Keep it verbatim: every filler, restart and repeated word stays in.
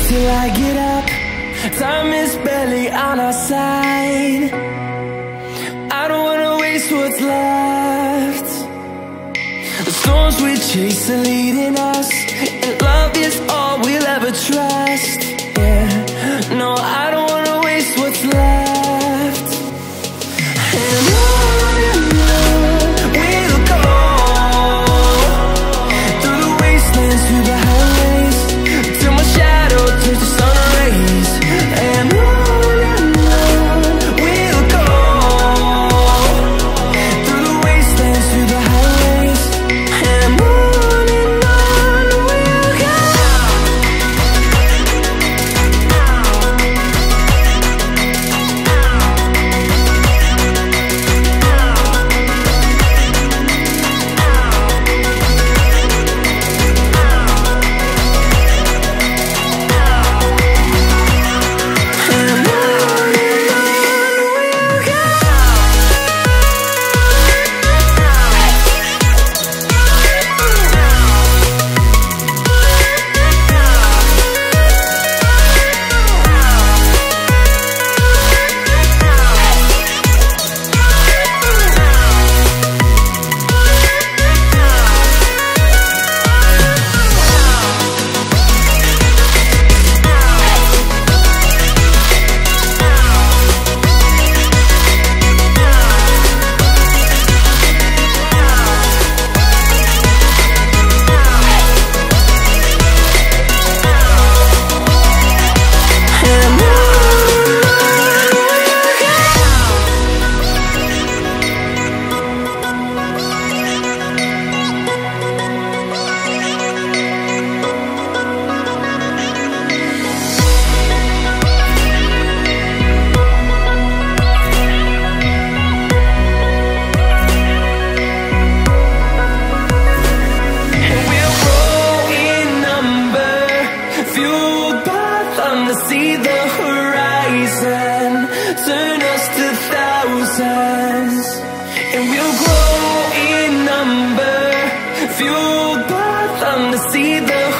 till I get up. Time is barely on our side. I don't wanna waste what's left. The storms we chase are leading us, and love is all we'll ever trust. Yeah, no, I don't wanna waste what's left. And on and on we'll go, through the wastelands, through the highways, till my shadow turns to sun rays. And on and on we'll go, through the wastelands, through the highways. And on and on we'll go. See the horizon, turn us to thousands, and we'll grow in number, fueled by them to see the